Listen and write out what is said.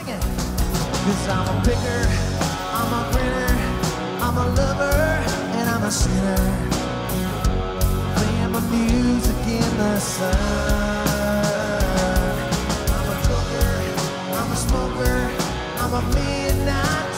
it. 'Cause I'm a picker, I'm a grinner, I'm a lover, and I'm a sinner. Playing my music in the sun. I'm a joker, I'm a smoker, I'm a midnight